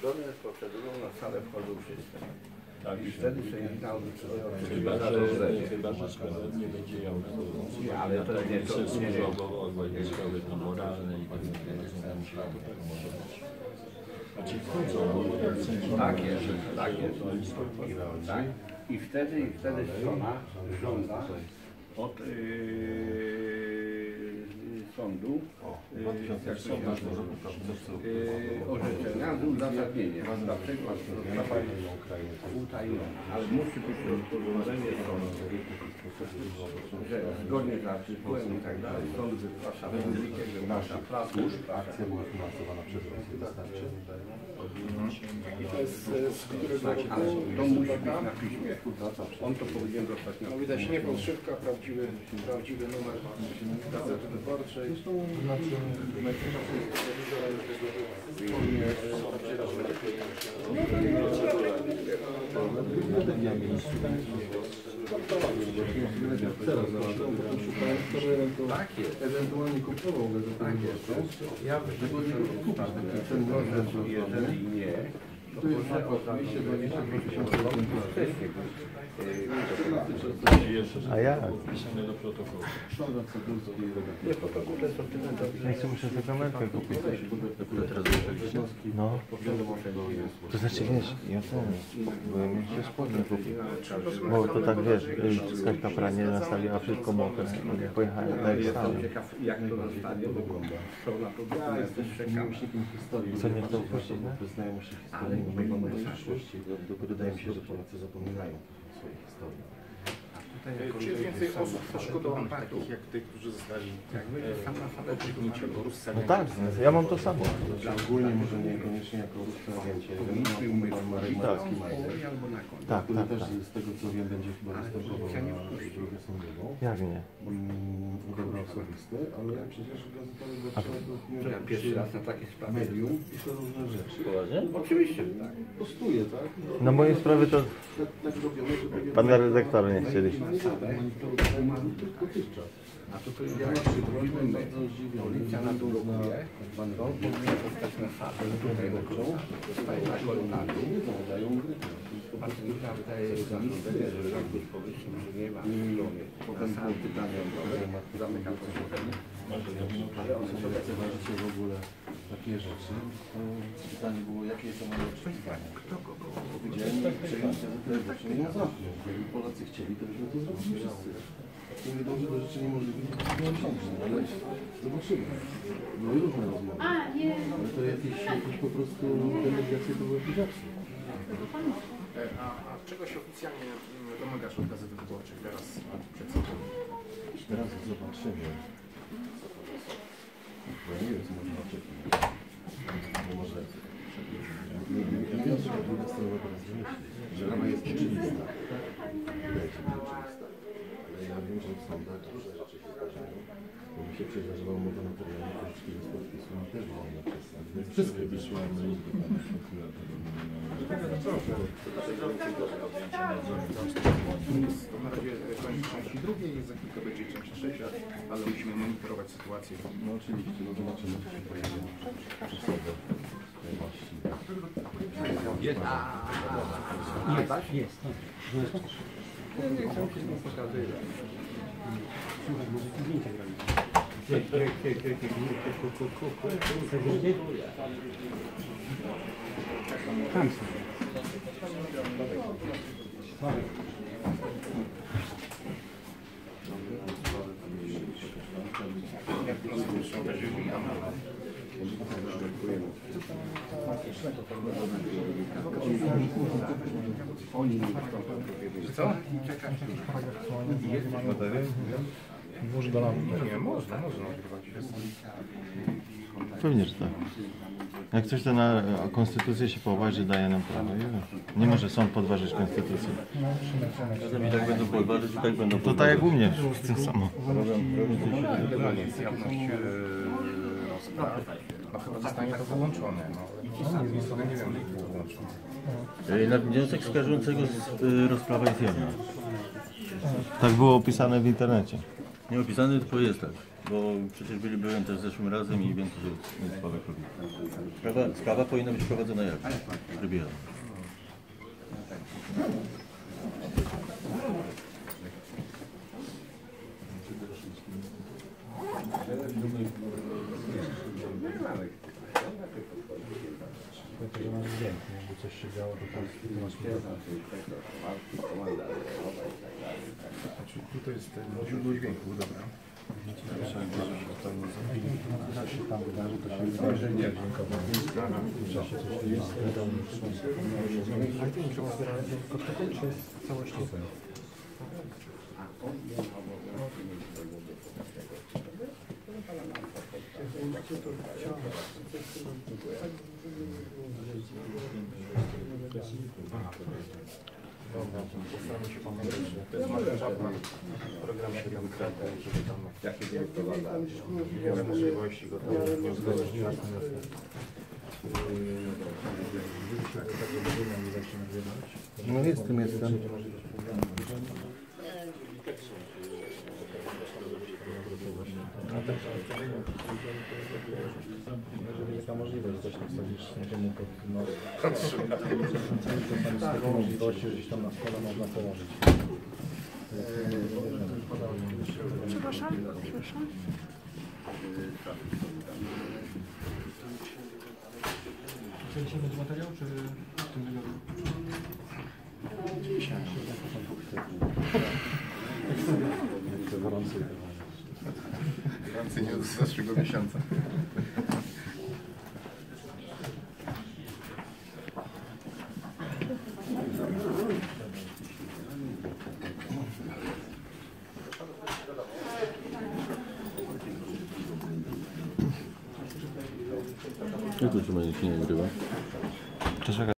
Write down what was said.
zgodnie z procedurą na salę wchodzą wszyscy. Tak, i wtedy sędzina odczytuje. Chyba, że sprawa nie będzie miał nie, ale to nie to nie sprawy moralne i tak dalej. A ci wchodzą, tak jest, tak jest. Tak. I wtedy strona żąda od sądu orzeczenia z uzasadnieniem. Dlaczego sprawa jest utajniona, ale musi być rozporządzenie sądu, że zgodnie z artykułem i tak dalej sąd wypłasza publikę, że nasza praca. Akcja była finansowana przez Rosję, wystarczy? I to jest z którego roku? Ale to musi być na piśmie. On to powinien dostać na piśmie. Widać nie podszywka, prawdziwy numer Gazety Wyborczej. Tak jest. Ewentualnie kupował gazetę wyborczą. Ja ten może, jeżeli nie, To jest oczywiście 20 A jak? wpisane do protokołu. nie protokół, to jest Ja jeszcze muszę sobie kamerkę kupić. No. To znaczy wiesz, ja byłem jeszcze spodnie kupił. Bo to tak wiesz, Kaśka pranie nastawiła wszystko mokre. Pojechałem tak jak stałem. ciekaw, jak to na stanie wygląda. Są na to też czekamy. Co nie chcą wpuścić, no? Znajomości historii mówią do przyszłości. Wydaje mi się, że Polacy zapominają swojej historii. Czy jest więcej osób poszkodowanych, takich jak tych, którzy zostali obrzygnięci albo No rozsadzeni? tak, ja mam to samo. Ogólnie może niekoniecznie jako ruscy agenci, ale pan Marek Marek Majzer, Tak, który tak, też tak. z tego co wiem będzie chyba występował na drogę sądową. Jak nie? Dobra osobisty, ale przecież Gazeta To ja pierwszy raz na takie sprawy. medium pisze różne rzeczy. Oczywiście, tak. Postuje, tak? Na moje sprawy to Tak robione, żeby pana redaktora nie chcieli. dotychczas. A to powiedziałem, że robimy my. Policja na dół blokuje, to powinien zostać na salę. Tutaj zostaje na korytarzu. Patrzyliśmy, wydaje się zarządzenie, że rząd jest powyższym, że nie ma zasady pytania zamyka posiedzenie. Ale one sobie Zobaczycie w ogóle takie rzeczy. Pytanie było, jakie to mamy oczekiwania. kto kogo Powiedziałem, że nie ma zamknąć. Gdyby Polacy chcieli, to byśmy to zrobili wszyscy. Nie dąży do rzeczy niemożliwych, to nie osiągnie, ale zobaczymy. Były różne rozmowy. Ale to jakieś po prostu delegacje to były jakieś absurd. A czego się oficjalnie domagasz od Gazety Wyborczej teraz przed sobą? Teraz zobaczymy. Ja nie wiem, co można oczekiwać. Bo może... Ja wiem, że druga strona teraz wymyśli, że ona jest oczywista. Wydaje się być oczywista. Ale ja wiem, że w sądach różne rzeczy się zdarzają. Bo mi się przydarzyła umowa notarialna pożyczki bez podpisu i też była ona przesłana. Więc wszystko wyszło na list do pana prokuratora. To na razie koniec części drugiej, za chwilkę będzie część trzecia, ale musimy monitorować sytuację. No oczywiście, no zobaczymy, co się pojawi przed sobą. jest. Jest. Nie chcę się nie pokazywać. Tam są. Co? Jesteś gotowy? Włóż do lampy. Nie, można nagrywać. Pewnie, że tak. Jak coś to na konstytucję się poważy, daje nam prawo. Nie może sąd podważyć konstytucji. I tak będą podważyć, i tak będą To tak jak u mnie, w tym samo. Jawność rozpraw. No chyba zostanie to wyłączone. No, niestety nie wiem, jak to wyłączone. Na wniosek skarżącego rozprawa jest jawna. Tak było opisane w internecie. Nie opisany, tylko jest tak. Bo przecież byłem też zeszłym razem i wiem, że jest sprawa kobiet. Sprawa powinna być prowadzona jak? Trybie. Jakby coś się działo, to tam tutaj jest źródło dźwięku, dobra. Co się tam wydarzy, to się wydarzy, że nie dźwiękowo. W czasie coś jest, ale to nie trzeba zbierać tylko to, czy jest całościowe. Dobra, postaramy się pomagać, że to jest markeżadna w programie Demokrata, żeby tam wiele możliwości go tam nie uzgodnić. No jestem. Jeżeli taka możliwość, coś tam wsadzisz, będziemy pod nos. To są takie możliwości, że gdzieś tam na stole można położyć. Przepraszam. Czy dzisiaj będzie materiał, czy w tym tygodniu? Dzisiaj. To gorący. Gorący nie od zeszłego miesiąca. Jak to się ma nie nagrywa?